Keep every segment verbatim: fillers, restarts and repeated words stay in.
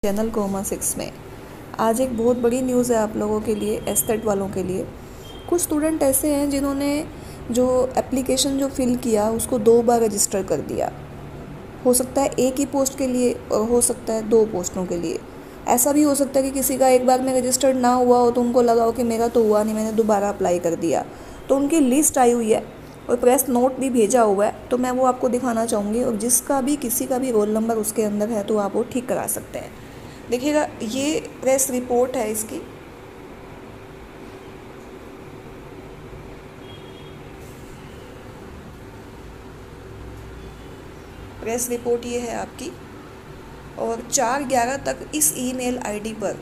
Channel comma six में। आज एक बहुत बड़ी न्यूज़ है आप लोगों के लिए, एस्थेट वालों के लिए। कुछ स्टूडेंट ऐसे हैं जिन्होंने जो एप्लीकेशन जो फिल किया उसको दो बार रजिस्टर कर दिया। हो सकता है एक ही पोस्ट के लिए और हो सकता है दो पोस्टों के लिए। ऐसा भी हो सकता है कि किसी का एक बार में रजिस्टर्ड ना हुआ हो तो उनको लगा हो कि मेरा तो हुआ नहीं, मैंने दोबारा अप्लाई कर दिया। तो उनकी लिस्ट आई हुई है और प्रेस नोट भी भेजा हुआ है, तो मैं वो आपको दिखाना चाहूँगी। और जिसका भी किसी का भी रोल नंबर उसके अंदर है तो आप वो ठीक करा सकते हैं। देखिएगा, ये प्रेस रिपोर्ट है इसकी। प्रेस रिपोर्ट ये है आपकी, और चार ग्यारह तक इस ईमेल आईडी पर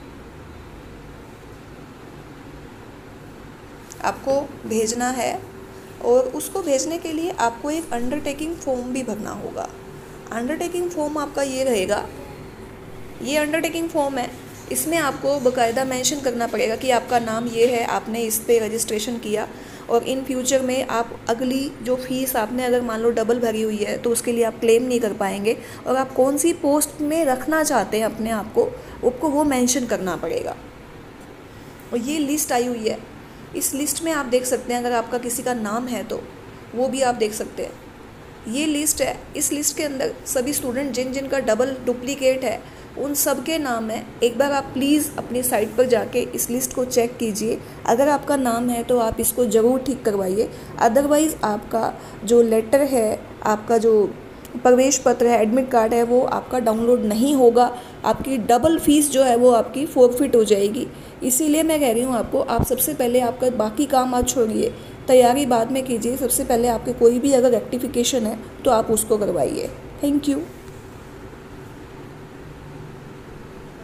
आपको भेजना है। और उसको भेजने के लिए आपको एक अंडरटेकिंग फॉर्म भी भरना होगा। अंडरटेकिंग फॉर्म आपका ये रहेगा, ये अंडरटेकिंग फॉर्म है। इसमें आपको बाकायदा मेंशन करना पड़ेगा कि आपका नाम ये है, आपने इस पे रजिस्ट्रेशन किया और इन फ्यूचर में आप अगली जो फ़ीस आपने अगर मान लो डबल भरी हुई है तो उसके लिए आप क्लेम नहीं कर पाएंगे। और आप कौन सी पोस्ट में रखना चाहते हैं अपने आप को, आपको वो मेंशन करना पड़ेगा। और ये लिस्ट आई हुई है, इस लिस्ट में आप देख सकते हैं, अगर आपका किसी का नाम है तो वो भी आप देख सकते हैं। ये लिस्ट है, इस लिस्ट के अंदर सभी स्टूडेंट जिन जिन का डबल डुप्लीकेट है उन सब के नाम है। एक बार आप प्लीज़ अपनी साइट पर जाके इस लिस्ट को चेक कीजिए। अगर आपका नाम है तो आप इसको ज़रूर ठीक करवाइए, अदरवाइज़ आपका जो लेटर है, आपका जो प्रवेश पत्र है, एडमिट कार्ड है, वो आपका डाउनलोड नहीं होगा। आपकी डबल फीस जो है वो आपकी फोरफिट हो जाएगी। इसीलिए मैं कह रही हूँ आपको, आप सबसे पहले आपका बाकी काम आज छोड़िए, तैयारी बाद में कीजिए। सबसे पहले आपके कोई भी अगर रेक्टिफिकेशन है तो आप उसको करवाइए। Thank you.